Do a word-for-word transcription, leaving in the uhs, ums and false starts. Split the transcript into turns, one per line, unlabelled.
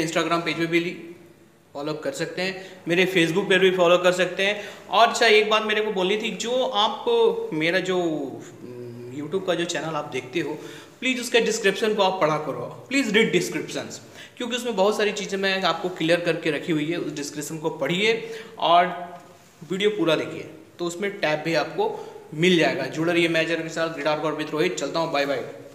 Instagram page पे भी follow कर सकते हैं, मेरे फेसबुक पर भी फॉलो कर सकते हैं। और अच्छा एक बात मेरे को बोलनी थी, जो आप मेरा जो यूट्यूब का जो चैनल आप देखते हो, प्लीज़ उसके डिस्क्रिप्शन को आप पढ़ा करो, प्लीज़ रीड डिस्क्रिप्शंस, क्योंकि उसमें बहुत सारी चीज़ें मैं आपको क्लियर करके रखी हुई है। उस डिस्क्रिप्शन को पढ़िए और वीडियो पूरा देखिए, तो उसमें टैब भी आपको मिल जाएगा। जुड़े रहिए मैं के साथ, गिटार पर विद रोहित। चलता हूँ, बाय बाय।